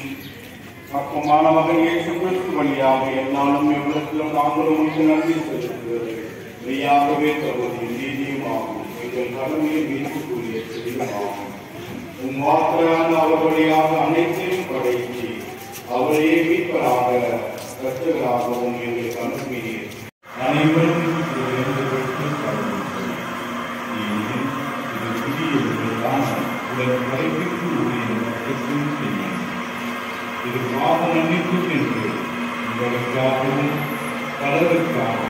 அப்பமான மகன் இயேசு கிறிஸ்து வழியாக என்னாலும் எவ்வளத்திலும் நாங்கள் உங்களுக்கு நன்றி செலுத்துகிறது. மெய்யாகவே தருவதையும் நீதியுமாகும் எங்கள் கடமையை மீட்கக்கூடிய செடியுமாகும். உன் வார்த்தையான அவர் வழியாக அனைத்தையும் படைத்து அவரையே மீட்பராக கற்றுகளாகவும் எங்களுக்கு அனுப்பினீர். அனைவரும் இது பாவ மன்னிப்பு என்று உங்களுக்காகவும் பலருக்காகவும்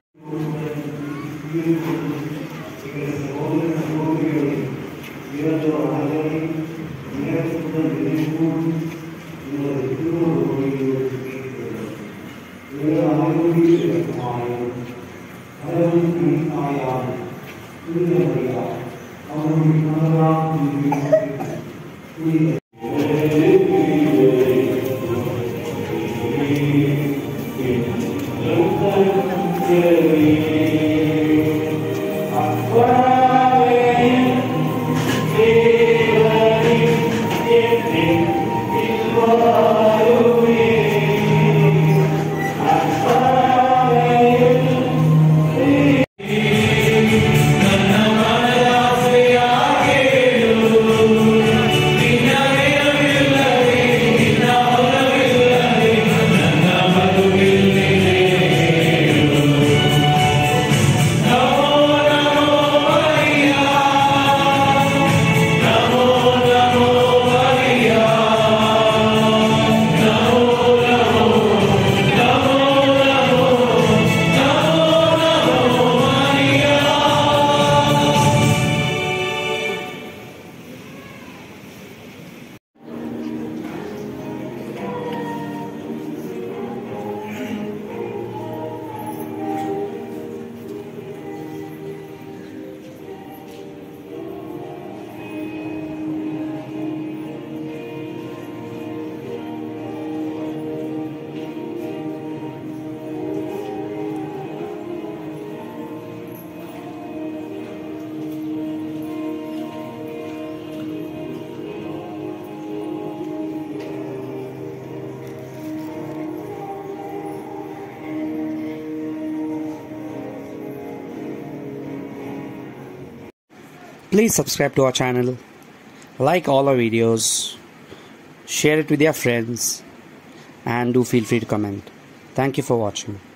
Please subscribe to our channel, like all our videos, share it with your friends, and do feel free to comment. Thank you for watching.